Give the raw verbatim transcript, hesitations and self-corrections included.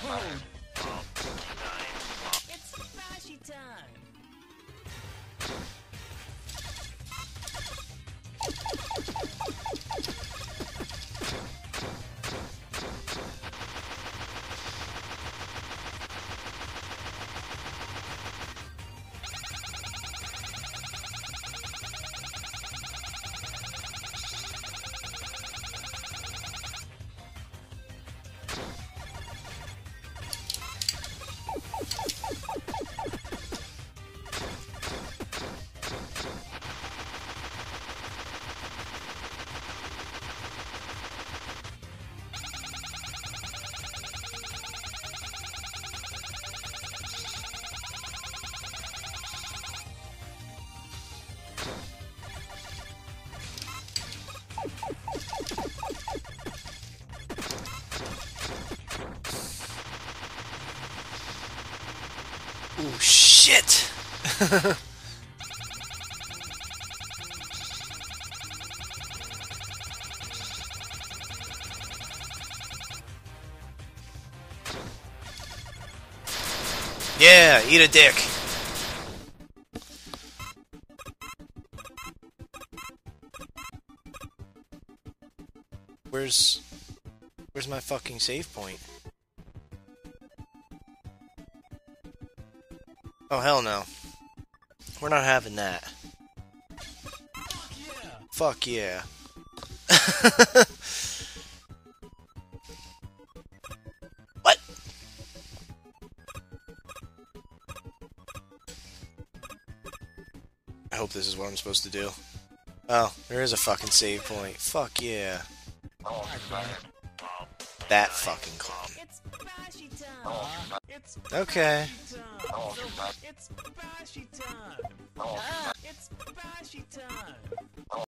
It's Bashi time! Ooh, shit! Yeah, eat a dick. Where's... Where's my fucking save point? Oh, hell no. We're not having that. Fuck yeah. Fuck yeah. What? I hope this is what I'm supposed to do. Oh, there is a fucking save point. Fuck yeah. That fucking clown. It's Bashi time! It's Okay. Bashi time! It's Bashi time!